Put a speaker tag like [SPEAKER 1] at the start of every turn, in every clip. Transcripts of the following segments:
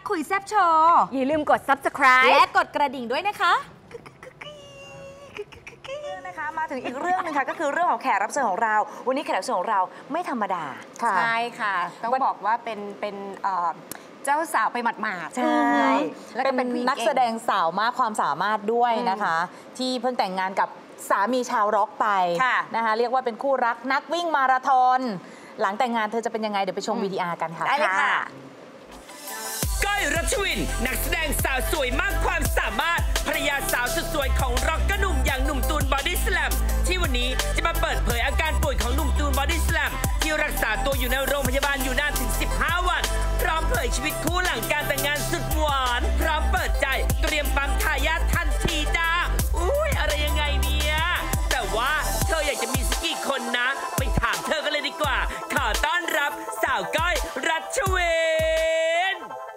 [SPEAKER 1] คุยแซบโชว์
[SPEAKER 2] อย่าลืมกด subscribe
[SPEAKER 1] และกดกระดิ่งด้วยนะคะ
[SPEAKER 3] มาถึงอีกเรื่องนึงค่ะก็คือเรื่องของแขกรับเชิญของเราวันนี้แขกรับเชิญของเราไม่ธรรมดา
[SPEAKER 2] ใช่ค่ะต้องบอกว่าเป็นเจ้าสาวไปหมาดๆ
[SPEAKER 3] ใช่
[SPEAKER 2] แล้วก็เป็น
[SPEAKER 3] นักแสดงสาวมากความสามารถด้วยนะคะที่เพิ่งแต่งงานกับสามีชาวร็อกไปนะคะเรียกว่าเป็นคู่รักนักวิ่งมาราธอนหลังแต่งงานเธอจะเป็นยังไงเดี๋ยวไปชม VTR กันค่ะ
[SPEAKER 2] ได้เลยค่ะ
[SPEAKER 4] ก้อยรัชวินนักแสดงสาวสวยมากความสามารถภรรยาสาวสุดสวยของร็อกเกอร์หนุ่มอย่างหนุ่มตูนบอดี้สแลมที่วันนี้จะมาเปิดเผยอาการป่วยของหนุ่มตูนบอดี้สแลมที่รักษาตัวอยู่ในโรงพยาบาลอยู่นานถึง15 วันพร้อมเผยชีวิตคู่หลังการแต่งงานสุดหวานพร้อมเปิดใจเตรียมปั๊มทายาททันทีจ้าอุ้ยอะไรยังไงเนี่ยแต่ว่าเธออยากจะมีสักกี่คนนะไปถามเธอกันเลยดีกว่าขอต้อนรับสาวก้อยรัชวิน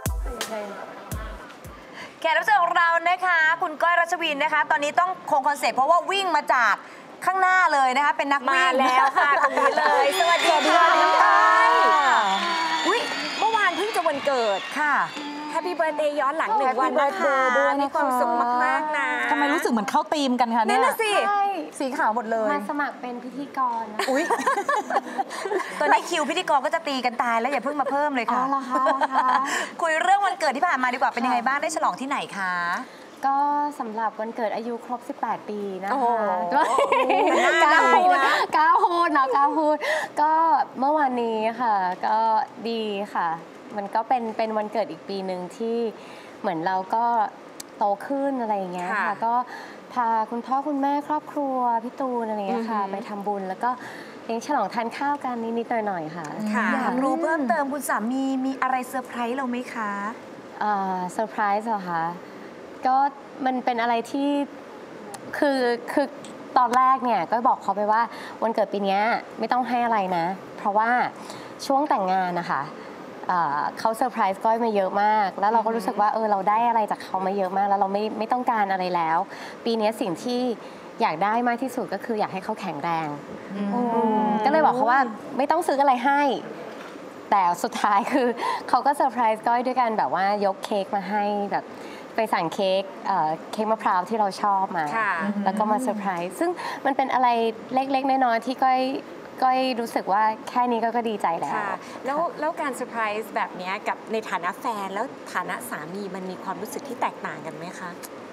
[SPEAKER 3] แขกรับเชิญของเรานะคะคุณก้อยรัชวินนะคะตอนนี้ต้องคงคอนเซ็ปต์เพราะว่าวิ่งมาจากข้างหน้าเลยนะคะเป็นนักวิ่ง
[SPEAKER 2] มาแล้วค่ะตรงนี้เลยสวัสดีค่ะน้องก้อยอุ้ยเมื่อวานเพิ่งจะวันเกิด
[SPEAKER 3] ค่ะ
[SPEAKER 2] แฮปปี้เบิร์ธเดย์ย้อนหลัง1 วันนะคะด้วยมีความสุขมากๆนะ
[SPEAKER 3] ทำไมรู้สึกเหมือนเข้าธีมกันคะเนี่ย
[SPEAKER 2] นั่นสิ
[SPEAKER 3] สีขาวหมดเลย
[SPEAKER 5] มาสมัครเป็นพิธีกรนะ
[SPEAKER 3] อุ๊ยตอนนี้คิวพิธีกรก็จะตีกันตายแล้วอย่าเพิ่งมาเพิ่มเลยค่ะคุยเรื่องวันเกิดที่ผ่านมาดีกว่าเป็นยังไงบ้างได้ฉลองที่ไหนคะ
[SPEAKER 5] ก็สำหรับวันเกิดอายุครบ18 ปีนะคะ
[SPEAKER 2] กล้าพูดนะ
[SPEAKER 5] กล้าพูดก็เมื่อวานนี้ค่ะก็ดีค่ะมันก็เป็นวันเกิดอีกปีหนึ่งที่เหมือนเราก็โตขึ้นอะไรอย่างเงี้ยค่ะก็พาคุณพ่อคุณแม่ครอบครัวพี่ตูนอะไรอย่างเงี้ยค่ะไปทำบุญแล้วก็เลี้ยงฉลองทานข้าวกันนิดๆหน่อยๆค่ะ
[SPEAKER 3] อยากรู้เพิ่มเติมคุณสามีมีอะไรเซอร์ไพรส์เราไหมคะ
[SPEAKER 5] เซอร์ไพรส์เหรอคะก็มันเป็นอะไรที่คือตอนแรกเนี่ยก็บอกเขาไปว่าวันเกิดปีนี้ไม่ต้องให้อะไรนะเพราะว่าช่วงแต่งงานนะคะเขาเซอร์ไพรส์ก้อยมาเยอะมากแล้วเราก็รู้สึกว่าเราได้อะไรจากเขามาเยอะมากแล้วเราไม่ต้องการอะไรแล้วปีนี้สิ่งที่อยากได้มากที่สุดก็คืออยากให้เขาแข็งแรงก็เลยบอกเขาว่าไม่ต้องซื้ออะไรให้แต่สุดท้ายคือเขาก็เซอร์ไพรส์ก้อยด้วยกันแบบว่ายกเค้กมาให้แบบไปสั่งเค้กมะพร้าวที่เราชอบมาแล้วก็มาเซอร์ไพรส์ซึ่งมันเป็นอะไรเล็กๆน้อยๆที่ก้อยรู้สึกว่าแค่นี้ก็ดีใจ
[SPEAKER 2] แล้วการเซอร์ไพรส์แบบนี้กับในฐานะแฟนแล้วฐานะสามีมันมีความรู้สึกที่แตกต่างกันไหมคะ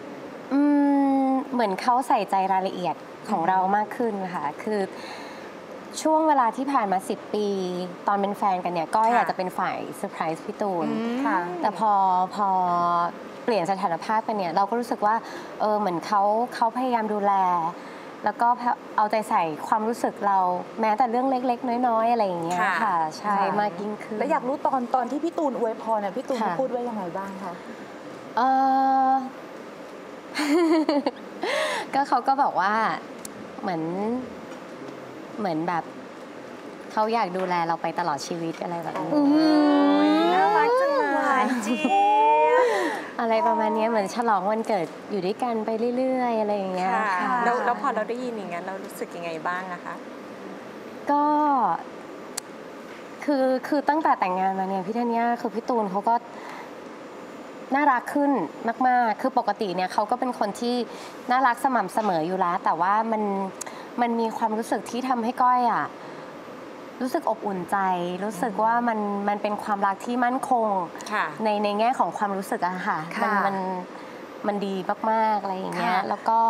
[SPEAKER 5] เหมือนเขาใส่ใจรายละเอียดของเรามากขึ้นค่ะคือช่วงเวลาที่ผ่านมา10 ปีตอนเป็นแฟนกันเนี่ยก้อยอาจจะเป็นฝ่ายเซอร์ไพรส์พี่ตูนแต่พอเปลี่ยนสถานภาพกันเนี่ยเราก็รู้สึกว่าเหมือนเขาพยายามดูแลแล้วก็เอาใจใส่ความรู้สึกเราแม้แต่เรื่องเล็กๆน้อยๆอะไรอย่างเงี้ยค่ะใช่มากยิ่งขึ้น
[SPEAKER 3] แล้วอยากรู้ตอนที่พี่ตูนอวยพรพี่ตูนพูดว่ายังไงบ้างคะ
[SPEAKER 5] ก็เขาก็บอกว่าเหมือนแบบเขาอยากดูแลเราไปตลอดชีวิตอะไรแบบนี้
[SPEAKER 3] น่ารักจังเลยจริง
[SPEAKER 5] อะไรประมาณนี้เหมือนฉลองวันเกิดอยู่ด้วยกันไปเรื่อยๆอะไรอย่างเงี้ย
[SPEAKER 2] แล้วพอเราได้ยินอย่างนั้นเรารู้สึกยังไงบ้างนะคะ
[SPEAKER 5] ก็คือตั้งแต่แต่งงานมาเนี่ยพี่ธัญญาคือพี่ตูนเขาก็น่ารักขึ้นมากๆคือปกติเนี่ยเขาก็เป็นคนที่น่ารักสม่ำเสมออยู่แล้วแต่ว่ามันมีความรู้สึกที่ทำให้ก้อยรู้สึกอบอุ่นใจรู้สึกว่ามันเป็นความรักที่มั่นคงในแง่ของความรู้สึกอะค่ะมันดีมากๆอะไรอย่างเงี้ยแล้วก็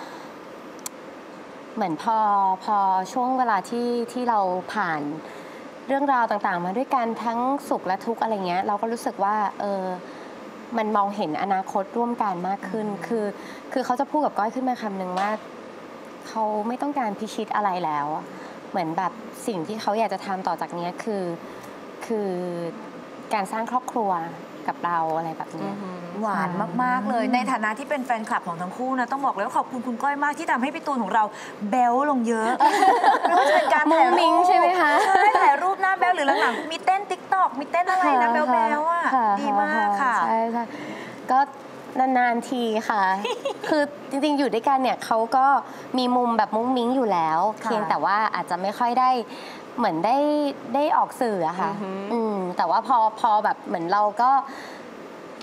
[SPEAKER 5] เหมือนพอช่วงเวลาที่เราผ่านเรื่องราวต่างๆมาด้วยกันทั้งสุขและทุกข์อะไรเงี้ยเราก็รู้สึกว่ามันมองเห็นอนาคตร่วมกันมากขึ้นคือเขาจะพูดกับก้อยขึ้นมาคำหนึ่งว่าเขาไม่ต้องการพิชิตอะไรแล้วเหมือนแบบสิ่งที่เขาอยากจะทำต่อจากนี้คือการสร้างครอบครัวกับเราอะไรแบบนี้
[SPEAKER 3] หวานมากๆเลยในฐานะที่เป็นแฟนคลับของทั้งคู่นะต้องบอกเลยว่าขอบคุณคุณก้อยมากที่ทำให้พี่ตูนของเราแบ๊วลงเยอะไม่ว่าจะเป็นการถ่ายรูป
[SPEAKER 5] ใช่ไหมคะ
[SPEAKER 3] ใช่ถ่ายรูปหน้าแบ๊วหรือหลังๆมีเต้นติ๊กต็อกมีเต้นอะไรนะแบ๊วๆอ่ะดีมากค่ะ
[SPEAKER 5] ใช่ก็นานๆทีค่ะคือจริงๆอยู่ด้วยกันเนี่ยเขาก็มีมุมแบบมุ้งมิ้งอยู่แล้วเพียงแต่ว่าอาจจะไม่ค่อยได้เหมือนได้ออกสื่ออะค่ะแต่ว่าพอแบบเหมือนเราก็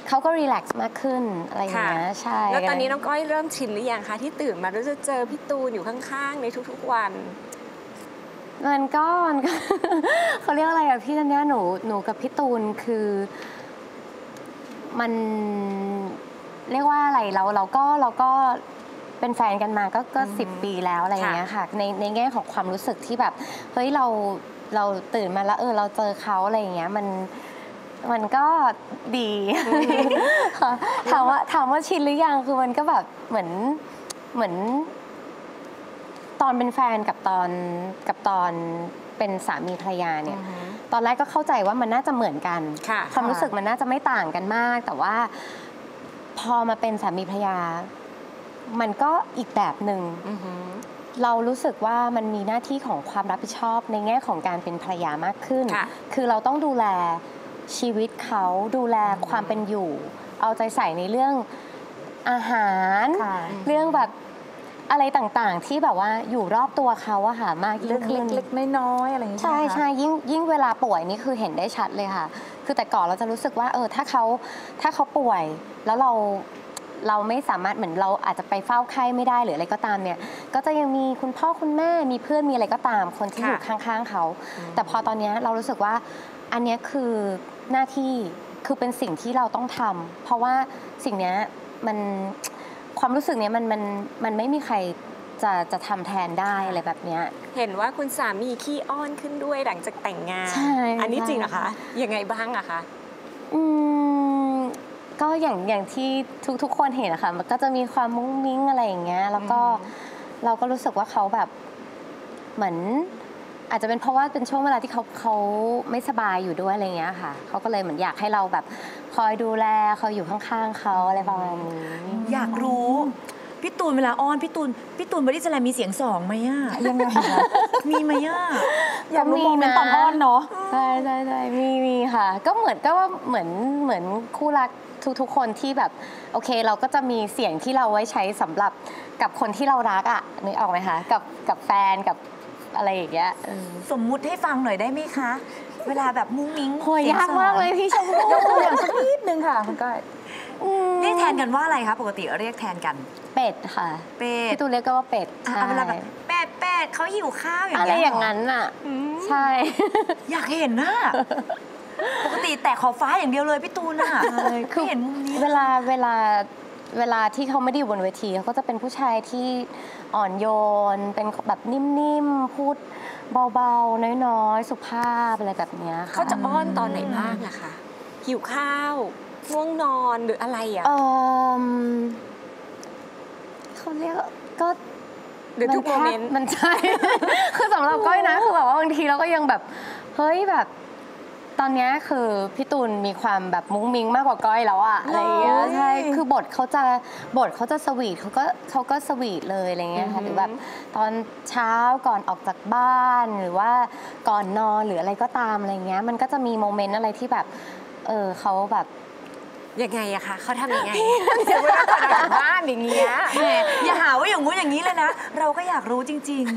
[SPEAKER 5] เขาก็รีแลกซ์มากขึ้นอะไรอย่างเงี้ยใช่
[SPEAKER 2] แล้วตอนนี้น้องก้อยเริ่มชินหรือยังคะที่ตื่นมาแล้วจะเจอพี่ตูนอยู่ข้างๆในทุกๆวัน
[SPEAKER 5] มันก็ เขาเรียกอะไรอะพี่ธัญญาหนูกับพี่ตูนคือมันเรียกว่าอะไรเราก็เป็นแฟนกันมาก็10 ปีแล้วอะไรอย่างเงี้ยค่ะในแง่ของความรู้สึกที่แบบเฮ้ยเราตื่นมาแล้วเราเจอเขาอะไรอย่างเงี้ยมันก็ดี ถามว่าชินหรือยังคือมันก็แบบเหมือนตอนเป็นแฟนกับตอนเป็นสามีภรรยาเนี่ยตอนแรกก็เข้าใจว่ามันน่าจะเหมือนกันความรู้สึกมันน่าจะไม่ต่างกันมากแต่ว่าพอมาเป็นสามีภรรยามันก็อีกแบบหนึ่งเรารู้สึกว่ามันมีหน้าที่ของความรับผิดชอบในแง่ของการเป็นภรรยามากขึ้นคือเราต้องดูแลชีวิตเขาดูแลความเป็นอยู่เอาใจใส่ในเรื่องอาหารเรื่องแบบอะไรต่างๆที่แบบว่าอยู่รอบตัวเขาอะค่ะมากยิ่งขึ้น
[SPEAKER 3] เล็กๆน้อยๆอะไรอย่างนี้ใช่ไหมคะ
[SPEAKER 5] ใช่ยิ่งเวลาป่วยนี่คือเห็นได้ชัดเลยค่ะคือแต่ก่อนเราจะรู้สึกว่าถ้าเขาป่วยแล้วเราไม่สามารถเหมือนเราอาจจะไปเฝ้าไข้ไม่ได้หรืออะไรก็ตามเนี่ยก็จะยังมีคุณพ่อคุณแม่มีเพื่อนมีอะไรก็ตามคนที่อยู่ข้างๆเขาแต่พอตอนนี้เรารู้สึกว่าอันนี้คือหน้าที่คือเป็นสิ่งที่เราต้องทำเพราะว่าสิ่งนี้มันความรู้สึกนี้มันไม่มีใครจะทำแทนได้อะไรแบบนี้
[SPEAKER 2] เห็นว่าคุณสามีขี้อ้อนขึ้นด้วยหลังจากแต่งงานอันนี้จริงเหรอคะยังไงบ้างอะคะ
[SPEAKER 5] ก็อย่างที่ทุกคนเห็นนะคะมันก็จะมีความมุ้งมิ้งอะไรอย่างเงี้ยแล้วก็เราก็รู้สึกว่าเขาแบบเหมือนอาจจะเป็นเพราะว่าเป็นช่วงเวลาที่เขาไม่สบายอยู่ด้วยอะไรเงี้ยค่ะเขาก็เลยเหมือนอยากให้เราแบบคอยดูแลเขาอยู่ข้างๆเขาอะไรประมาณนี้
[SPEAKER 1] อยากรู้พี่ตูนเวลาอ้อนพี่ตูนบอดี้สแลมมีเสียงสองไหมอะยังไงคะมีไหมอะ
[SPEAKER 3] อยากรู้โมเมนต์ตอนอ้อนเนาะ
[SPEAKER 5] ใช่มีค่ะก็เหมือนคู่รักทุกคนที่แบบโอเคเราก็จะมีเสียงที่เราไว้ใช้สำหรับกับคนที่เรารักอ่ะนึกออกไหมคะกับแฟนกับอะไรอย่างเงี้ย
[SPEAKER 1] สมมุติให้ฟังหน่อยได้ไหมคะเวลาแบบมุ้งมิ้ง
[SPEAKER 5] โหยากมากเลยพี่ชมพู่
[SPEAKER 3] ยกตัวอย่างสักนิดนึงค่ะคุณก้อย
[SPEAKER 1] เรียกแทนกันว่าอะไรคะปกติเรียกแทนกัน
[SPEAKER 5] เป็ดค่ะ
[SPEAKER 1] เป็ด
[SPEAKER 5] พี่ตูนเรียกก็ว่าเป็ดใช่
[SPEAKER 1] เวลาแบบเป็ดเขาหิวข้าวอย่าง
[SPEAKER 5] เงี้ยอะไรอย่างนั้นอ่ะใช่
[SPEAKER 1] อยากเห็นน่ะปกติแต่ขอฟ้าอย่างเดียวเลยพี่ตูนอ่ะคือเห็นมุมนี้
[SPEAKER 5] เวลาที่เขาไม่ได้อยู่บนเวทีเขาก็จะเป็นผู้ชายที่อ่อนโยนเป็นแบบนิ่มๆพูดเบาๆน้อยๆสุภาพอะไรแบบนี้ค่ะ
[SPEAKER 2] เขาจะอ้อนตอนไหนบ้างอะคะหิวข้าวง่วงนอนหรืออะไรอะ
[SPEAKER 5] เขาเรียกก็
[SPEAKER 2] หรือทุกโมเมนต์
[SPEAKER 5] มันใช่ คือสำหรับก้อยนะคือแบบว่าบางทีเราก็ยังแบบเฮ้ยแบบตอนนี้คือพี่ตูนมีความแบบมุ้งมิ้งมากกว่าก้อยแล้วอะอะไรอย่างเงี้ยใช่คือบทเขาจะสวีทเขาก็สวีทเลยอะไรเงี้ยค่ะหรือแบบตอนเช้าก่อนออกจากบ้านหรือว่าก่อนนอนหรืออะไรก็ตามอะไรเงี้ยมันก็จะมีโมเมนต์อะไรที่แบบเขาแบบ
[SPEAKER 2] ยังไงอะคะเขาทำยังไงเดี๋ยวเวลาก่อนออกจากบ้านอย่างเงี้ย
[SPEAKER 1] อย่าหาว่าอย่างงู้นอย่างนี้เลยนะเราก็อยากรู้จริง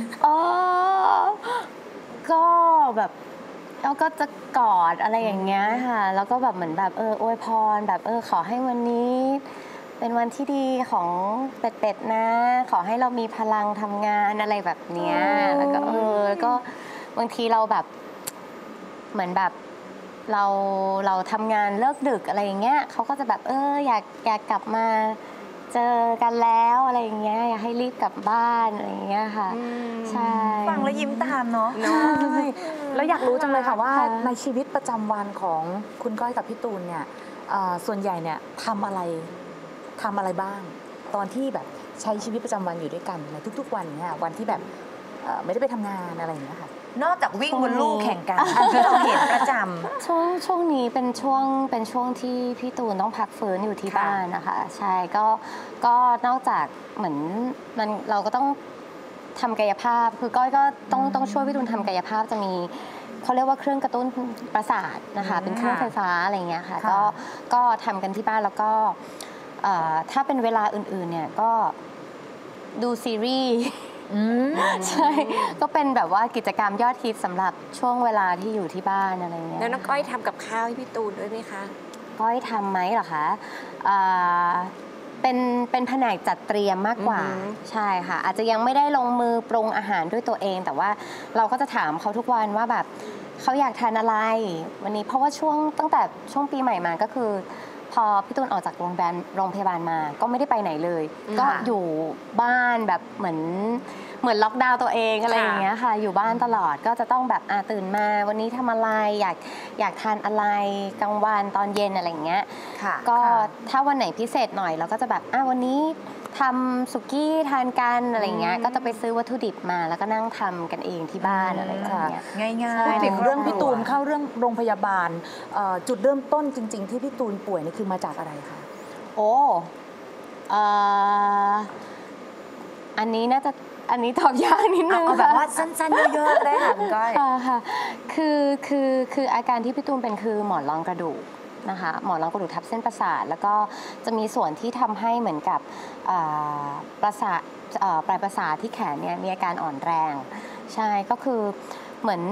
[SPEAKER 5] ๆก็แบบแล้วก็จะกอดอะไรอย่างเงี้ยค่ะแล้วก็แบบเหมือนแบบอวยพรแบบขอให้วันนี้เป็นวันที่ดีของเป็ดนะขอให้เรามีพลังทำงานอะไรแบบเนี้ยแล้วก็ก็บางทีเราแบบเหมือนแบบเราทำงานเลิกดึกอะไรอย่างเงี้ยเขาก็จะแบบอยากกลับมาเจอกันแล้วอะไรอย่างเงี้ยอยากให้รีบกลับบ้านอะไรอย่างเงี้ยค่ะใช่
[SPEAKER 1] ฟังแล้วยิ้มตามเนาะ
[SPEAKER 3] แล้วอยากรู้จังเลยค่ะว่าในชีวิตประจำวันของคุณก้อยกับพี่ตูนเนี่ยส่วนใหญ่เนี่ยทำอะไรบ้างตอนที่แบบใช้ชีวิตประจำวันอยู่ด้วยกันในทุกๆวันเนี่ยวันที่แบบไม่ได้ไปทำงานอะไรอย่างเงี้ยค่ะ
[SPEAKER 1] นอกจากวิ่งบนลู่แข่งกันที่เราเห็นประจ
[SPEAKER 5] ำช่วงนี้เป็นช่วงที่พี่ตูนต้องพักฟื้นอยู่ที่บ้านนะคะใช่ก็นอกจากเหมือนเราก็ต้องทำกายภาพคือก้อยก็ต้องช่วยพี่ตูนทำกายภาพจะมีเขาเรียกว่าเครื่องกระตุ้นประสาทนะคะเป็นเครื่องไฟฟ้าอะไรเงี้ยค่ะก็ทำกันที่บ้านแล้วก็ถ้าเป็นเวลาอื่นๆเนี่ยก็ดูซีรีส์ใช่ก็เป็นแบบว่ากิจกรรมยอดฮิตสำหรับช่วงเวลาที่อยู่ที่บ้านอะไรเงี้ย
[SPEAKER 2] แล้วน้องก้อยทำกับข้าวให้พี่ตูนด้วยไหมคะ
[SPEAKER 5] ก้อยทำไหมเหรอคะเป็นแผนกจัดเตรียมมากกว่าใช่ค่ะอาจจะยังไม่ได้ลงมือปรุงอาหารด้วยตัวเองแต่ว่าเราก็จะถามเขาทุกวันว่าแบบเขาอยากทานอะไรวันนี้เพราะว่าตั้งแต่ช่วงปีใหม่มาก็คือพอพี่ตูนออกจากโรงพยาบาลมาก็ไม่ได้ไปไหนเลยก็อยู่บ้านแบบเหมือนล็อกดาวน์ตัวเองอะไรอย่างเงี้ยค่ะอยู่บ้านตลอดก็จะต้องแบบตื่นมาวันนี้ทำอะไรอยากทานอะไรกลางวันตอนเย็นอะไรอย่างเงี้ยก็ถ้าวันไหนพิเศษหน่อยเราก็จะแบบวันนี้ทำสุกี้ทานกันอะไรเงี้ยก็จะไปซื้อวัตถุดิบมาแล้วก็นั่งทำกันเองที่บ้านอะไรอย่างเงี้ย
[SPEAKER 1] ง่ายๆ
[SPEAKER 3] พูดถึงเรื่องพี่ตูนเข้าเรื่องโรงพยาบาลจุดเริ่มต้นจริงๆที่พี่ตูนป่วยนี่คือมาจากอะไรคะ
[SPEAKER 5] อันนี้ตอบยากนิดนึง
[SPEAKER 1] เอาแบบว่าสั้นๆเยอะๆได้ค่ะคุณก้อย
[SPEAKER 5] ค่ะคืออาการที่พี่ตูนเป็นคือหมอนรองกระดูกนะคะหมอนรองกระดูกทับเส้นประสาทแล้วก็จะมีส่วนที่ทำให้เหมือนกับประสาทปลายประสาทที่แขนเนี่ยมีอาการอ่อนแรงใช่ก็คือเหมือน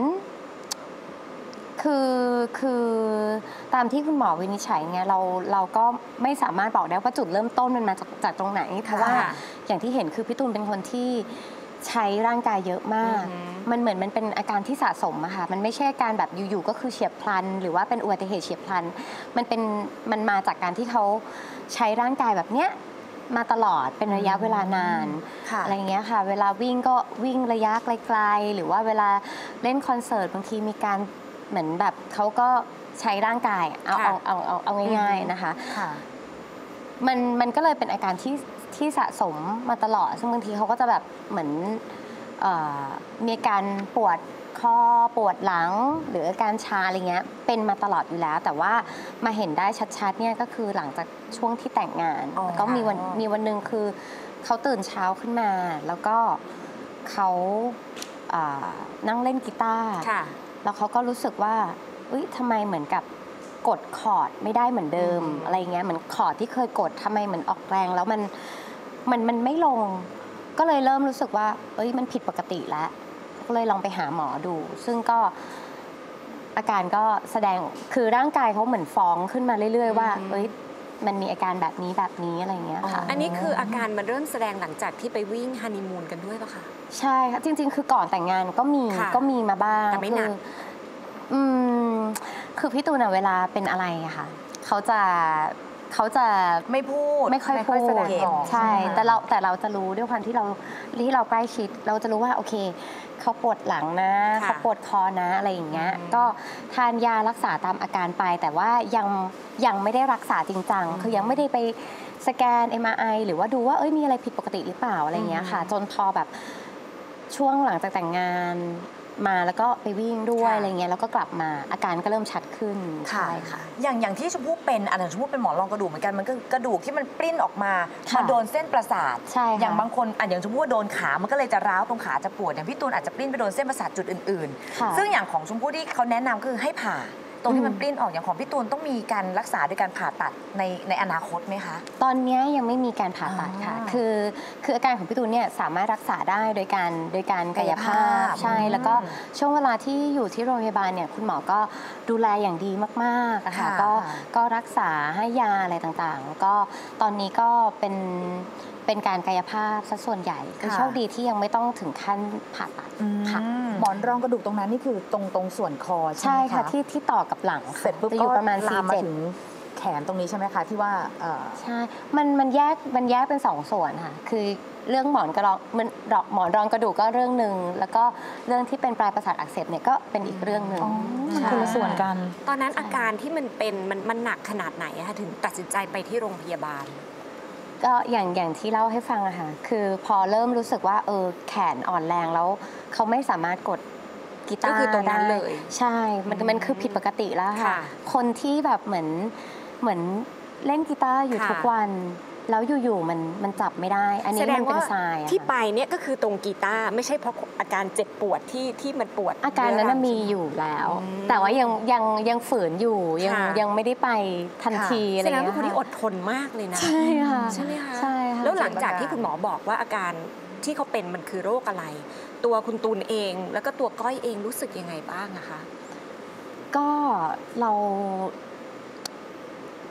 [SPEAKER 5] คือตามที่คุณหมอวินิจฉัยเนี่ยเราก็ไม่สามารถบอกได้ว่าจุดเริ่มต้นมันมาจากตรงไหนเพราะว่าอย่างที่เห็นคือพี่ตูนเป็นคนที่ใช้ร่างกายเยอะมากมันเหมือนมันเป็นอาการที่สะสมอะค่ะมันไม่ใช่อาการแบบอยู่ๆก็คือเฉียบพลันหรือว่าเป็นอุบัติเหตุเฉียบพลันมันมาจากการที่เขาใช้ร่างกายแบบเนี้ยมาตลอดเป็นระยะเวลานานอะไรอย่างเงี้ยค่ะเวลาวิ่งก็วิ่งระยะไกลๆหรือว่าเวลาเล่นคอนเสิร์ตบางทีมีการเหมือนแบบเขาก็ใช้ร่างกายเอาง่ายๆนะคะมันก็เลยเป็นอาการที่สะสมมาตลอดซึ่งบางทีเขาก็จะแบบเหมือนมีอาการปวดคอปวดหลังหรืออาการชาอะไรเงี้ยเป็นมาตลอดอยู่แล้วแต่ว่ามาเห็นได้ชัดๆเนี่ยก็คือหลังจากช่วงที่แต่งงานแล้วก็มีวันหนึ่งคือเขาตื่นเช้าขึ้นมาแล้วก็เขานั่งเล่นกีตาร์แล้วเขาก็รู้สึกว่าทำไมเหมือนกับกดคอร์ดไม่ได้เหมือนเดิมอะไรเงี้ยเหมือนคอร์ดที่เคยกดทำไมเหมือนออกแรงแล้วมันไม่ลงก็เลยเริ่มรู้สึกว่ามันผิดปกติแล้วก็เลยลองไปหาหมอดูซึ่งก็อาการก็แสดงคือร่างกายเขาเหมือนฟ้องขึ้นมาเรื่อยๆว่ามันมีอาการแบบนี้อะไรเงี้ยค่ะ
[SPEAKER 2] อันนี้คืออาการมันเริ่มแสดงหลังจากที่ไปวิ่งฮันนีมูนกันด้วยป่ะคะ
[SPEAKER 5] ใช่ค่ะจริงๆคือก่อนแต่งงานก็มีมาบ้าง
[SPEAKER 2] แต่ไม่หนัก
[SPEAKER 5] คือพี่ตูนเวลาเป็นอะไรอะค่ะเขาจะ
[SPEAKER 1] ไม่พูด
[SPEAKER 5] ไม่ค่อยพูดใช่แต่เราจะรู้ด้วยความที่เราใกล้ชิดเราจะรู้ว่าโอเคเขาปวดหลังนะเขาปวดคอนะอะไรอย่างเงี้ยก็ทานยารักษาตามอาการไปแต่ว่ายังไม่ได้รักษาจริงจังคือยังไม่ได้ไปสแกน MRI หรือว่าดูว่ามีอะไรผิดปกติหรือเปล่าอะไรอย่างเงี้ยค่ะจนพอแบบช่วงหลังจากแต่งงานมาแล้วก็ไปวิ่งด้วยอะไรเงี้ยแล้วก็กลับมาอาการก็เริ่มชัดขึ้นใช่ค่ะ
[SPEAKER 1] อย่างที่ชมพู่เป็นชมพู่เป็นหมอนรองกระดูกเหมือนกันมันก็กระดูกที่มันปริ้นออกมาโดนเส้นประสาทอย่างบางคนอย่างชมพู่โดนขามันก็เลยจะร้าวตรงขาจะปวดอย่างพี่ตูนอาจจะปริ้นไปโดนเส้นประสาทจุดอื่นๆซึ่งอย่างของชมพู่ที่เขาแนะนำคือให้ผ่าตรงที่มันปริ้นออกอย่างของพี่ตูนต้องมีการรักษาด้วยการผ่าตัดในอนาคตไหมคะ
[SPEAKER 5] ตอนนี้ยังไม่มีการผ่าตัดค่ะคืออาการของพี่ตูนเนี่ยสามารถรักษาได้โดยการกายภาพใช่แล้วก็ช่วงเวลาที่อยู่ที่โรงพยาบาลเนี่ยคุณหมอก็ดูแลอย่างดีมากๆนะคะก็รักษาให้ยาอะไรต่างๆก็ตอนนี้ก็เป็นการกายภาพซะส่วนใหญ่คือโชคดีที่ยังไม่ต้องถึงขั้นผ่าตัดค่ะ
[SPEAKER 3] หมอนรองกระดูกตรงนั้นนี่คือตรงส่วนคอใช่ไหมคะ
[SPEAKER 5] ใช่ค่ะที่ต่อกับหลัง
[SPEAKER 3] เสร็จปุ๊บก็ประมาณลามมาถึงแขนตรงนี้ใช่ไหมคะที่ว่า
[SPEAKER 5] ใช่มันแยกเป็น2ส่วนค่ะคือเรื่องหมอนรองกระดูกก็เรื่องหนึ่งแล้วก็เรื่องที่เป็นปลายประสาทอักเสบเนี่ยก็เป็นอีกเรื่องหนึ่ง
[SPEAKER 3] คนละส่วนกัน
[SPEAKER 2] ตอนนั้นอาการที่มันเป็นมันหนักขนาดไหนคะถึงตัดสินใจไปที่โรงพยาบาล
[SPEAKER 5] ก็อย่างที่เล่าให้ฟังอะค่ะคือพอเริ่มรู้สึกว่าแขนอ่อนแรงแล้วเขาไม่สามารถกดกีตาร์
[SPEAKER 2] ก็คือตรงนั้นเลย
[SPEAKER 5] ใช่มันคือผิดปกติแล้วค่ะคนที่แบบเหมือนเล่นกีตาร์อยู่ทุกวันแล้วอยู่ๆมันจับไม่ได้อันนี้มันเป็นทราย
[SPEAKER 2] ที่ไปเนี่ยก็คือตรงกีตาร์ไม่ใช่เพราะอาการเจ็บปวดที่มันปวด
[SPEAKER 5] อาการนั้นมีอยู่แล้วแต่ว่ายังฝืนอยู่ยังไม่ได้ไปทันทีอะไรอย่างเงี้ย
[SPEAKER 2] แสดงว่าคนที่อดทนมากเลยนะ
[SPEAKER 5] ใช่ค่ะ
[SPEAKER 2] ใช่ไหมคะ
[SPEAKER 5] ใช่ค่ะ
[SPEAKER 2] แล้วหลังจากที่คุณหมอบอกว่าอาการที่เขาเป็นมันคือโรคอะไรตัวคุณตูนเองแล้วก็ตัวก้อยเองรู้สึกยังไงบ้างอะคะ
[SPEAKER 5] ก็เรา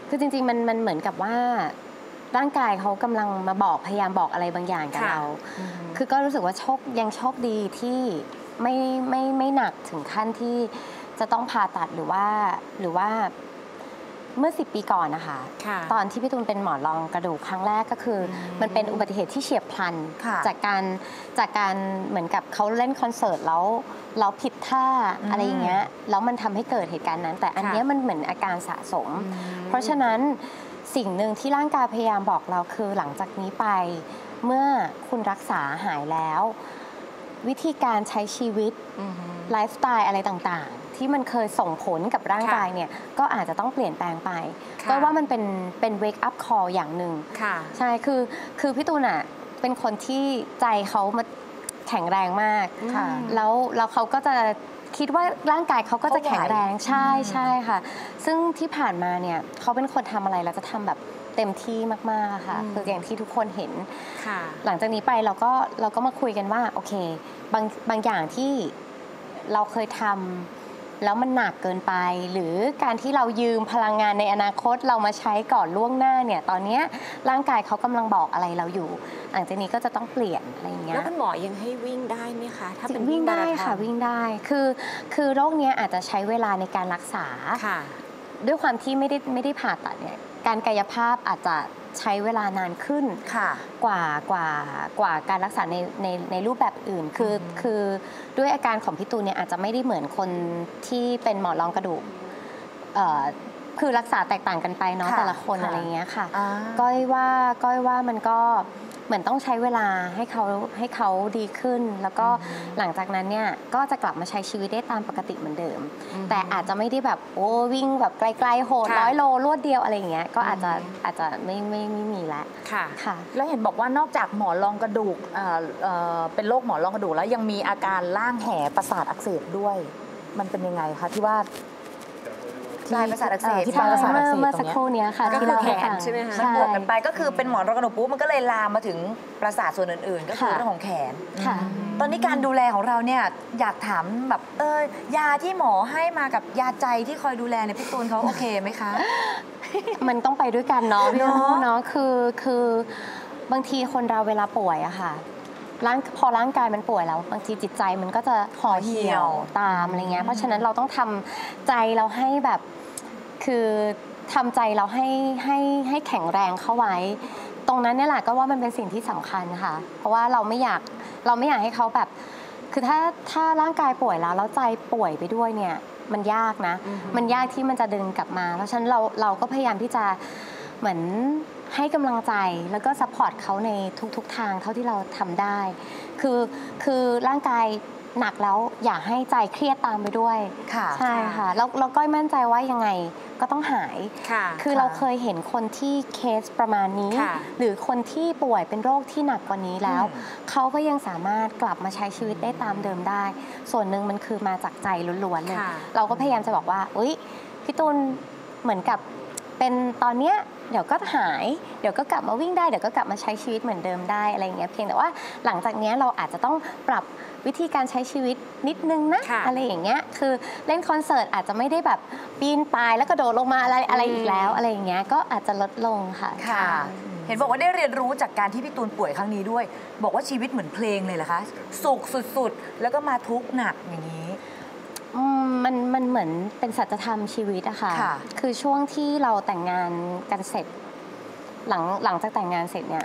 [SPEAKER 5] คือจริงๆมันเหมือนกับว่าร่างกายเขากำลังมาบอกพยายามบอกอะไรบางอย่างกับเรา คือก็รู้สึกว่ายังโชคดีที่ไม่หนักถึงขั้นที่จะต้องผ่าตัดหรือว่าเมื่อ10 ปีก่อนนะคะตอนที่พี่ตูนเป็นหมอนรองกระดูกครั้งแรกก็คือมันเป็นอุบัติเหตุที่เฉียบพลันจากการเหมือนกับเขาเล่นคอนเสิร์ตแล้วผิดท่าอะไรอย่างเงี้ยแล้วมันทำให้เกิดเหตุการณ์นั้นแต่อันนี้มันเหมือนอาการสะสมเพราะฉะนั้นสิ่งหนึ่งที่ร่างกายพยายามบอกเราคือหลังจากนี้ไปเมื่อคุณรักษาหายแล้ววิธีการใช้ชีวิตไลฟ์สไตล์อะไรต่างๆที่มันเคยส่งผลกับร่างกายเนี่ยก็อาจจะต้องเปลี่ยนแปลงไปก็ว่ามันเป็น wake up call อย่างหนึ่งใช่คือพี่ตูนอะเป็นคนที่ใจเขามาแข็งแรงมากแล้วเขาก็จะคิดว่าร่างกายเขาก็จะแข็งแรงใช่ค่ะซึ่งที่ผ่านมาเนี่ยเขาเป็นคนทำอะไรเราจะทำแบบเต็มที่มากๆค่ะคืออย่างที่ทุกคนเห็นหลังจากนี้ไปเราก็มาคุยกันว่าโอเคบางอย่างที่เราเคยทำแล้วมันหนักเกินไปหรือการที่เรายืมพลังงานในอนาคตเรามาใช้ก่อนล่วงหน้าเนี่ยตอนนี้ร่างกายเขากำลังบอกอะไรเราอยู่หลังจากนี้ก็จะต้องเปลี่ยนอะไรอย่างเงี้ย
[SPEAKER 2] แล้วคุณหมอยังให้วิ่งได้ไหมคะถ้าเป็น
[SPEAKER 5] วิ่งได้ค่ะวิ่งได้คือโรคนี้อาจจะใช้เวลาในการรักษาด้วยความที่ไม่ได้ผ่าตัดเนี่ยการกายภาพอาจจะใช้เวลานานขึ้นกว่าการรักษาในรูปแบบอื่นคือด้วยอาการของพี่ตูนเนี่ยอาจจะไม่ได้เหมือนคนที่เป็นหมอนรองกระดูกคือรักษาแตกต่างกันไปเนาะแต่ละคนอะไรเงี้ยค่ะก้อยว่ามันก็เหมือนต้องใช้เวลาให้เขาดีขึ้นแล้วก็หลังจากนั้นเนี่ยก็จะกลับมาใช้ชีวิตได้ตามปกติเหมือนเดิมแต่อาจจะไม่ได้แบบโอ้วิ่งแบบไกลๆโหด100 โลรวดเดียวอะไรอย่างเงี้ยก็อาจจะไม่มีแล้ว
[SPEAKER 3] ค่ะแล้วเห็นบอกว่านอกจากหมอนรองกระดูกเป็นโรคหมอนรองกระดูกแล้วยังมีอาการล่างแหประสาทอักเสบด้วยมันเป็นยังไงคะที่ว่า
[SPEAKER 1] ปลายประสาทอักเสบ
[SPEAKER 5] ที่ปลายประสาทอักเสบเมื่อสักครู่นี้ค่ะ
[SPEAKER 2] ที่เราแขนใช่ไหมคะ
[SPEAKER 1] มันบวกกันไปก็คือเป็นหมอนรองกระดูกปุ๊บมันก็เลยลามมาถึงประสาทส่วนอื่นๆก็คือเรื่องของแขนตอนนี้การดูแลของเราเนี่ยอยากถามแบบยาที่หมอให้มากับยาใจที่คอยดูแลเนี่ยพี่ตูนเขาโอเคไหมคะ
[SPEAKER 5] มันต้องไปด้วยกันเนาะพี่เนาะคือบางทีคนเราเวลาป่วยอะค่ะพอร่างกายมันป่วยแล้วบางทีจิตใจมันก็จะห่อเหี่ยวตามอะไรเงี้ยเพราะฉะนั้นเราต้องทำใจเราให้แบบคือทำใจเราให้แข็งแรงเข้าไว้ตรงนั้นเนี่ยแหละก็ว่ามันเป็นสิ่งที่สำคัญค่ะเพราะว่าเราไม่อยากให้เขาแบบคือถ้าร่างกายป่วยแล้วใจป่วยไปด้วยเนี่ยมันยากนะมันยากที่มันจะดึงกลับมาเพราะฉะนั้นเราก็พยายามที่จะเหมือนให้กำลังใจแล้วก็ซัพพอร์ตเขาในทุกทางเท่าที่เราทำได้คือร่างกายหนักแล้วอย่าให้ใจเครียดตามไปด้วยใช่ค่ะแล้วก็มั่นใจว่ายังไงก็ต้องหายคือเราเคยเห็นคนที่เคสประมาณนี้หรือคนที่ป่วยเป็นโรคที่หนักกว่านี้แล้วเขาก็ยังสามารถกลับมาใช้ชีวิตได้ตามเดิมได้ส่วนหนึ่งมันคือมาจากใจล้วนๆเลยเราก็พยายามจะบอกว่าพี่ตูนเหมือนกับเป็นตอนเนี้ยเดี๋ยวก็หายเดี๋ยวก็กลับมาวิ่งได้เดี๋ยวก็กลับมาใช้ชีวิตเหมือนเดิมได้อะไรอย่างเงี้ยเพียงแต่ว่าหลังจากนี้เราอาจจะต้องปรับวิธีการใช้ชีวิตนิดนึงนะอะไรอย่างเงี้ยคือเล่นคอนเสิร์ตอาจจะไม่ได้แบบปีนป่ายแล้วก็โดดลงมาอะไรอีกแล้วอะไรอย่างเงี้ยก็อาจจะลดลงค่ะ
[SPEAKER 1] เห็นบอกว่าได้เรียนรู้จากการที่พี่ตูนป่วยครั้งนี้ด้วยบอกว่าชีวิตเหมือนเพลงเลยเหรอคะสุขสุดๆแล้วก็มาทุกข์หนักอย่างนี้
[SPEAKER 5] มันเหมือนเป็นสัจธรรมชีวิตอะค่ะคือช่วงที่เราแต่งงานกันเสร็จหลังจากแต่งงานเสร็จเนี่ย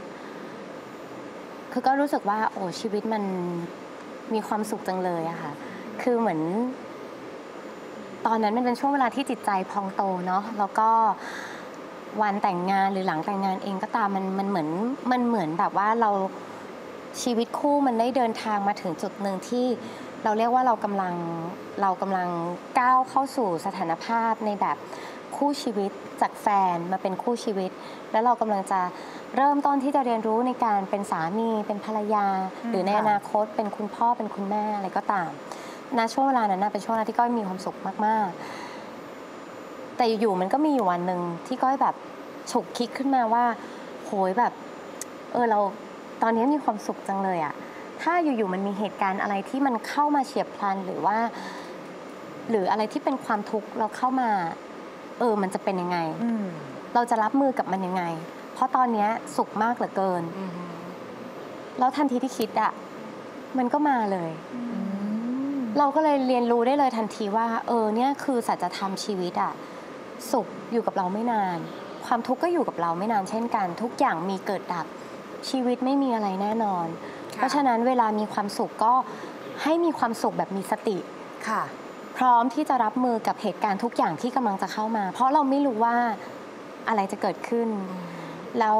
[SPEAKER 5] คือก็รู้สึกว่าโอ้ชีวิตมันมีความสุขจังเลยอะค่ะคือเหมือนตอนนั้นมันเป็นช่วงเวลาที่จิตใจพองโตเนาะแล้วก็วันแต่งงานหรือหลังแต่งงานเองก็ตามมันเหมือนแบบว่าเราชีวิตคู่มันได้เดินทางมาถึงจุดหนึ่งที่เราเรียกว่าเรากำลังก้าวเข้าสู่สถานภาพในแบบคู่ชีวิตจากแฟนมาเป็นคู่ชีวิตแล้วเรากำลังจะเริ่มต้นที่จะเรียนรู้ในการเป็นสามีเป็นภรรยาหรือในอนาคตเป็นคุณพ่อเป็นคุณแม่อะไรก็ตามณช่วงเวลานั้นเป็นช่วงเวลาที่ก้อยมีความสุขมากๆแต่อยู่ๆมันก็มีอยู่วันหนึ่งที่ก้อยแบบฉุกคิดขึ้นมาว่าโหยแบบเราตอนนี้มีความสุขจังเลยอะถ้าอยู่ๆมันมีเหตุการณ์อะไรที่มันเข้ามาเฉียบพลันหรืออะไรที่เป็นความทุกข์เราเข้ามามันจะเป็นยังไงเราจะรับมือกับมันยังไงเพราะตอนนี้สุขมากเหลือเกินแล้วทันทีที่คิดอ่ะมันก็มาเลยเราก็เลยเรียนรู้ได้เลยทันทีว่าเนี่ยคือสัจธรรมชีวิตอ่ะสุขอยู่กับเราไม่นานความทุกข์ก็อยู่กับเราไม่นานเช่นกันทุกอย่างมีเกิดดับชีวิตไม่มีอะไรแน่นอนเพราะฉะนั้นเวลามีความสุขก็ให้มีความสุขแบบมีสติ
[SPEAKER 1] ค่ะ
[SPEAKER 5] พร้อมที่จะรับมือกับเหตุการณ์ทุกอย่างที่กำลังจะเข้ามาเพราะเราไม่รู้ว่าอะไรจะเกิดขึ้นแล้ว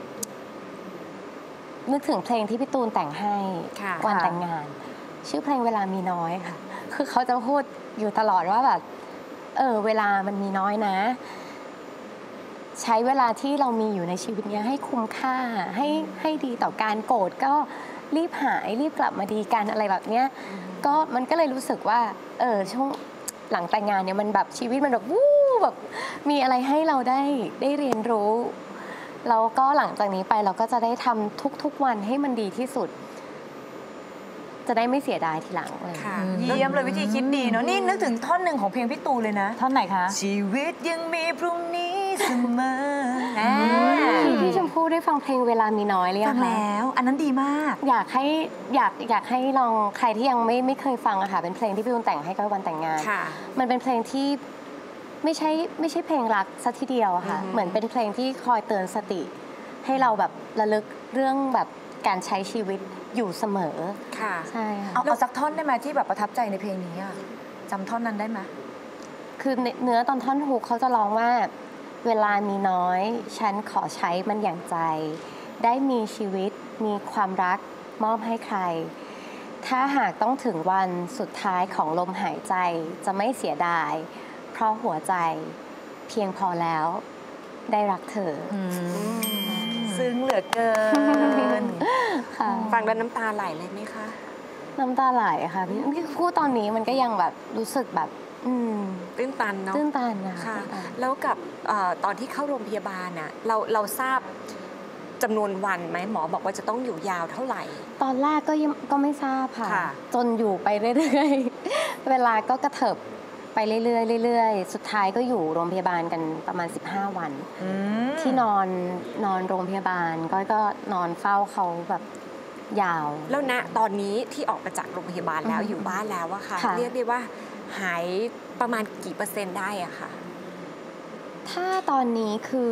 [SPEAKER 5] นึกถึงเพลงที่พี่ตูนแต่งให้วันแต่งงานชื่อเพลงเวลามีน้อยค่ะคือเขาจะพูดอยู่ตลอดว่าแบบเวลามันมีน้อยนะใช้เวลาที่เรามีอยู่ในชีวิตนี้ให้คุ้มค่าให้ดีต่อการโกรธก็รีบหายรีบกลับมาดีกันอะไรแบบเนี้ยก็มันก็เลยรู้สึกว่าช่วงหลังแต่งงานเนี่ยมันแบบชีวิตมันแบบวู้แบบมีอะไรให้เราได้เรียนรู้แล้วก็หลังจากนี้ไปเราก็จะได้ทำทุกๆวันให้มันดีที่สุดจะได้ไม่เสียดายทีหลังเลย
[SPEAKER 1] เยี่ยมเลยวิธีคิดดีเนาะนี่นึกถึงท่อนหนึ่งของเพลงพี่ตูนเลยนะ
[SPEAKER 3] ท่อนไหนคะ
[SPEAKER 1] ชีวิตยังมีพรุ่งนี้เสมอ
[SPEAKER 5] พี่ชมพู่ได้ฟังเพลงเวลามีน้อยหรือยังคะ
[SPEAKER 1] ฟังแล้วอันนั้นดีมาก
[SPEAKER 5] อยากให้ลองใครที่ยังไม่เคยฟังอะค่ะเป็นเพลงที่พี่ตูนแต่งให้ก้อยวันแต่งงานมันเป็นเพลงที่ไม่ใช่เพลงรักซะทีเดียวอะค่ะเหมือนเป็นเพลงที่คอยเตือนสติให้เราแบบระลึกเรื่องแบบการใช้ชีวิตอยู่เสมอ
[SPEAKER 1] ค่ะ
[SPEAKER 5] ใช่ค่ะ
[SPEAKER 1] เอาสักท่อนได้ไหมที่แบบประทับใจในเพลงนี้อะจำท่อนนั้นได้ไหม
[SPEAKER 5] คือเนื้อตอนท่อนฮุกเขาจะร้องว่าเวลามีน้อยฉันขอใช้มันอย่างใจได้มีชีวิตมีความรักมอบให้ใครถ้าหากต้องถึงวันสุดท้ายของลมหายใจจะไม่เสียดายเพราะหัวใจเพียงพอแล้วได้รักเธอ
[SPEAKER 1] ซึ้งเหลือเกิน
[SPEAKER 2] ฟังแล้วน้ำตาไหลเลยไหมคะ
[SPEAKER 5] น้ำตาไหลค่ะพี่พูดตอนนี้มันก็ยังแบบรู้สึกแบบ
[SPEAKER 2] ตื้นตันเนาะ
[SPEAKER 5] ตื้นตันนะคะ
[SPEAKER 2] แล้วกับตอนที่เข้าโรงพยาบาลน่ะเราทราบจำนวนวันไหมหมอบอกว่าจะต้องอยู่ยาวเท่าไหร่
[SPEAKER 5] ตอนแรกก็ไม่ทราบค่ะจนอยู่ไปเรื่อยๆเวลาก็กระเถิบไปเรื่อยๆสุดท้ายก็อยู่โรงพยาบาลกันประมาณ15 วันที่นอนโรงพยาบาลก็นอนเฝ้าเขาแบบยาว
[SPEAKER 2] แล้วณตอนนี้ที่ออกมาจากโรงพยาบาลแล้วอยู่บ้านแล้วอะค่ะเรียกได้ว่าหายประมาณกี่เปอร์เซ็นต์ได้อะค่ะ
[SPEAKER 5] ถ้าตอนนี้คือ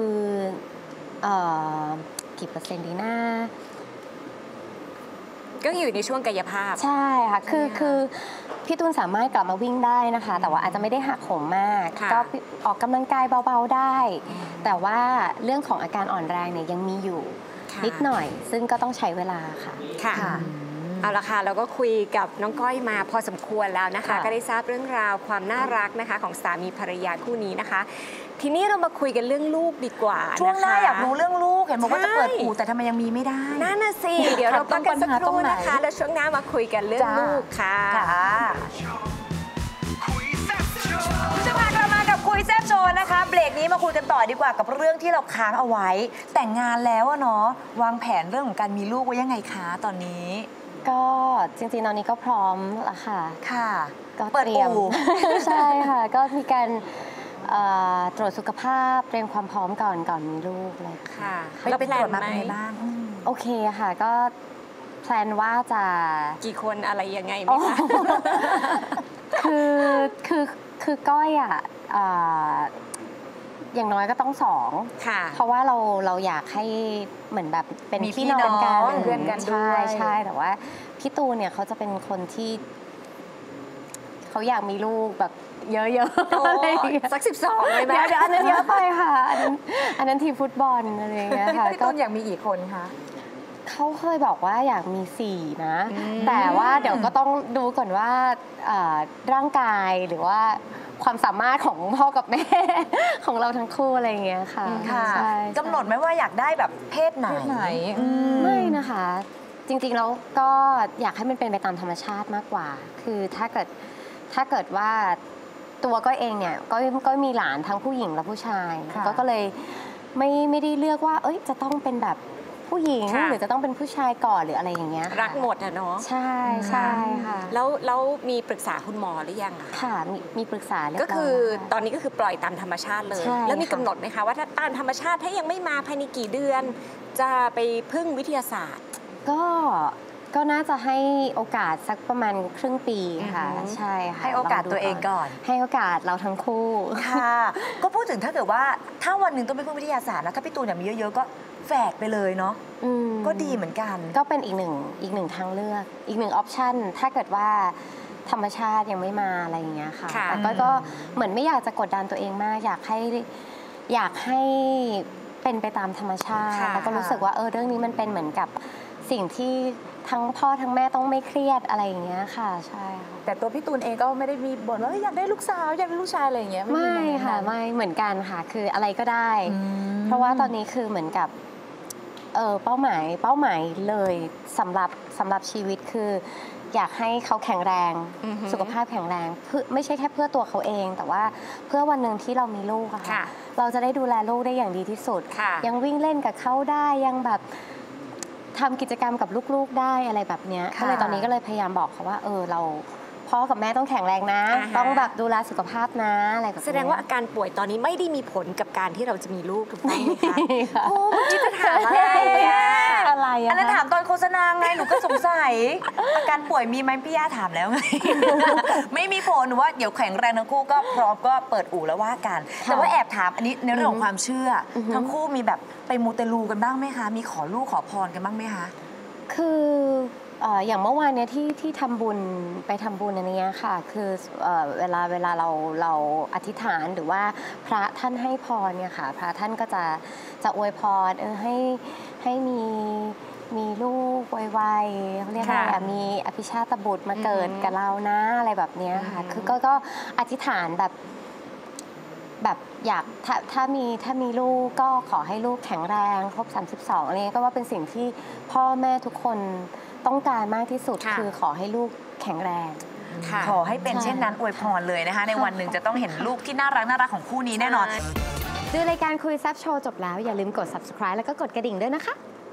[SPEAKER 5] กี่เปอร์เซ็นต์ดีนะ
[SPEAKER 2] ก็อยู่ในช่วงกายภาพ
[SPEAKER 5] ใช่ค่ะคือพี่ตูนสามารถกลับมาวิ่งได้นะคะแต่ว่าอาจจะไม่ได้หักโหมมากก็ออกกำลังกายเบาๆได้แต่ว่าเรื่องของอาการอ่อนแรงเนี่ยยังมีอยู่นิดหน่อยซึ่งก็ต้องใช้เวลาค่ะ
[SPEAKER 2] เอาละค่ะเราก็คุยกับน้องก้อยมาพอสมควรแล้วนะคะก็ได้ทราบเรื่องราวความน่ารักนะคะของสามีภรรยาคู่นี้นะคะทีนี้เรามาคุยกันเรื่องลูกดีกว่า
[SPEAKER 1] ช่วงหน้าอยากรู้เรื่องลูกเห็นบอกว่าจะเปิดอู่แต่ทำไมยังมีไม่ได้
[SPEAKER 2] นั่นน่ะสิเดี๋ยวเราพักกันสักครู่นะคะแล้วช่วงหน้ามาคุยกันเรื่องลูกค่ะ
[SPEAKER 1] จะพากลับมากับคุยแซ่บโชว์นะคะเบรกนี้มาคุยกันต่อดีกว่ากับเรื่องที่เราค้างเอาไว้แต่งงานแล้วอะเนาะวางแผนเรื่องของการมีลูกไว้ยังไงคะตอนนี้
[SPEAKER 5] ก็จริงๆตอนนี้ก็พร้อมแล้วค่ะ
[SPEAKER 1] ก็เปิดอู่
[SPEAKER 5] ใช่ค่ะก็มีการตรวจสุขภาพเตรียมความพร้อมก่อนมีลูกเลย
[SPEAKER 2] ค่ะ
[SPEAKER 1] แล้วไปตรวจมาเป็นไงบ้าง
[SPEAKER 5] โอเคค่ะก็แพลนว่าจะ
[SPEAKER 2] กี่คนอะไรยังไงไหมคะ
[SPEAKER 5] คือก้อยอ่ะอย่างน้อยก็ต้อง2เพราะว่าเราอยากให้เหมือนแบบเป็นพี่น้องกัน
[SPEAKER 1] เป็นเพื่อนกันด้วย
[SPEAKER 5] ใช่แต่ว่าพี่ตูนเนี่ยเขาจะเป็นคนที่เขาอยากมีลูกแบบเยอะ
[SPEAKER 2] ๆสัก12เลยไหม
[SPEAKER 5] เดี๋ยวอันนั้นเยอะไปค่ะอันนั้นทีมฟุตบอลอะไรอย่างเงี้ยค่ะ
[SPEAKER 1] พี่ตูนอยากมีกี่คนคะ
[SPEAKER 5] เขาเคยบอกว่าอยากมี4นะแต่ว่าเดี๋ยวก็ต้องดูก่อนว่าร่างกายหรือว่าความสามารถของพ่อกับแม่ของเราทั้งคู่อะไรอย่างเงี้ยค่ะ
[SPEAKER 1] กำหนดไหมว่าอยากได้แบบเพศไหน
[SPEAKER 5] ไม่นะคะจริงๆแล้วก็อยากให้มันเป็นไปตามธรรมชาติมากกว่าคือถ้าเกิดว่าตัวก็เองเนี่ยก็มีหลานทั้งผู้หญิงและผู้ชายก็เลยไม่ได้เลือกว่าจะต้องเป็นแบบผู้หญิง
[SPEAKER 2] ค่ะ
[SPEAKER 5] หรือจะต้องเป็นผู้ชายก่อนหรืออะไรอย่างเงี้ยค่ะ
[SPEAKER 2] รักหมดอะเนาะ
[SPEAKER 5] ใช่ใช่ค่ะ
[SPEAKER 2] แล้วมีปรึกษาคุณหมอหรือยังอะ
[SPEAKER 5] ค่ะมีปรึกษาเรียบร้
[SPEAKER 2] ก็
[SPEAKER 5] อย
[SPEAKER 2] คือ
[SPEAKER 5] แล้ว
[SPEAKER 2] ตอนนี้ก็คือปล่อยตามธรรมชาติเลย
[SPEAKER 5] ใช่
[SPEAKER 2] แล้วมี
[SPEAKER 5] ค่ะ
[SPEAKER 2] กำหนดไหมคะว่าถ้าตามธรรมชาติถ้ายังไม่มาภายในกี่เดือน จะไปพึ่งวิทยาศาสตร์
[SPEAKER 5] ก็น่าจะให้โอกาสสักประมาณครึ่งปีค่ะ
[SPEAKER 2] อือหือ
[SPEAKER 5] ใช่ค่ะ
[SPEAKER 1] ให้โอกาสตัวเองก่อน
[SPEAKER 5] ให้โอกาสเราทั้งคู่
[SPEAKER 1] ค่ะ ก็พูดถึงถ้าเกิดว่าถ้าวันหนึ่งต้องไปพึ่งวิทยาศาสตร์นะถ้าพี่ตูนอยากมีเยอะๆก็แฝกไปเลยเนาะ
[SPEAKER 5] อืม
[SPEAKER 1] ก็ดีเหมือนกัน
[SPEAKER 5] ก็เป็นอีกหนึ่งทางเลือกอีกหนึ่งออปชันถ้าเกิดว่าธรรมชาติยังไม่มาอะไรอย่างเงี้ยค่ะ
[SPEAKER 2] ค่ะ
[SPEAKER 5] แต่ก็เหมือนไม่อยากจะกดดันตัวเองมากอยากให้เป็นไปตามธรรมชาติ
[SPEAKER 2] ค่ะ
[SPEAKER 5] แล้วก็รู้สึกว่าเรื่องนี้มันเป็นเหมือนกับสิ่งที่ทั้งพ่อทั้งแม่ต้องไม่เครียดอะไรอย่างเงี้ยค่ะใช่ค่ะ
[SPEAKER 3] แต่ตัวพี่ตูนเองก็ไม่ได้มีบ่นว่าอยากได้ลูกสาวอยากได้ลูกชายอะไรอย่างเงี้ย
[SPEAKER 5] ไม่
[SPEAKER 3] มี
[SPEAKER 5] ค่ะ
[SPEAKER 3] โมเมนต์นั้น
[SPEAKER 5] ไม่เหมือนกันค่ะคืออะไรก็ได้
[SPEAKER 3] อืม
[SPEAKER 5] เพราะว่าตอนนี้คือเหมือนกับเป้าหมายเลยสำหรับชีวิตคืออยากให้เขาแข็งแรง
[SPEAKER 2] อือหือ
[SPEAKER 5] สุขภาพแข็งแรงไม่ใช่แค่เพื่อตัวเขาเอง แต่ว่าเพื่อวันหนึ่งที่เรามีลูกอะค่ะ
[SPEAKER 2] ค่ะ
[SPEAKER 5] เราจะได้ดูแลลูกได้อย่างดีที่สุด
[SPEAKER 2] ค่ะ
[SPEAKER 5] ยังวิ่งเล่นกับเขาได้ยังแบบทำกิจกรรมกับลูกๆได้อะไรแบบเนี้ย
[SPEAKER 1] ค่ะ
[SPEAKER 5] ก็เลยตอนนี้ก็เลยพยายามบอกเขาว่าเราพ่อกับแม่ต้องแข็งแรงนะ
[SPEAKER 2] อ่าฮะ
[SPEAKER 5] ต้องแบบดูแลสุขภาพนะอะไรแบบเนี้ย
[SPEAKER 2] แสดงว่าอาการป่วยตอนนี้ไม่ได้มีผลกับการที่เราจะมีลูกถูกต้องไหมคะ
[SPEAKER 5] ค่ะ
[SPEAKER 2] โอ้เมื่อกี้จะถามอะไรอะ
[SPEAKER 5] อะไร
[SPEAKER 1] อั
[SPEAKER 5] อะ
[SPEAKER 1] นนั้น
[SPEAKER 5] คะ
[SPEAKER 1] ถามตอนโฆษณาไงหนูก็สงสัย อาการป่วยมีไหมพี่ย่าถามแล้วไง ไม่มีผลหนูว่าเดี๋ยวแข็งแรงทั้งคู่ก็พร้อมก็เปิดอู่แล้วว่ากัน แต่ว่าแอบถามอันนี้ในเรื่องของความเชื่ออทั้งคู่มีแบบไปมูเตลูกันบ้างไหมคะ มีขอลูกขอพรกันบ้างไหมคะ
[SPEAKER 5] คืออย่างเมื่อวานเนี้ยที่ทำบุญไปทำบุญอันเนี้ยค่ะคือเวลาเราอธิษฐานหรือว่าพระท่านให้พรเนี่ยค่ะพระท่านก็จะอวยพรให้มีลูกไวๆเขาเรียกอะไร
[SPEAKER 2] ค่ะ
[SPEAKER 5] มีอภิชาตบุตรมาเกิดกับเรานะอะไรแบบเนี้ยค่ะคือก็อธิษฐานแบบอยากถ้ามีลูกก็ขอให้ลูกแข็งแรงครบ32อะไรเงี้ยก็ว่าเป็นสิ่งที่พ่อแม่ทุกคนต้องการมากที่สุด
[SPEAKER 2] ค่ะ
[SPEAKER 5] คือขอให้ลูกแข็งแรง
[SPEAKER 2] ค่ะ
[SPEAKER 1] ขอให้เป็น
[SPEAKER 5] ใช่
[SPEAKER 1] เช่นนั้นอวยพรเลยนะคะ ในวันหนึ่งจะต้องเห็นลูกที่น่ารักของคู่นี้แน่นอน
[SPEAKER 5] ดูรายการคุยแซบโชว์จบแล้วอย่าลืมกด subscribe แล้วก็กดกระดิ่งด้วยนะคะ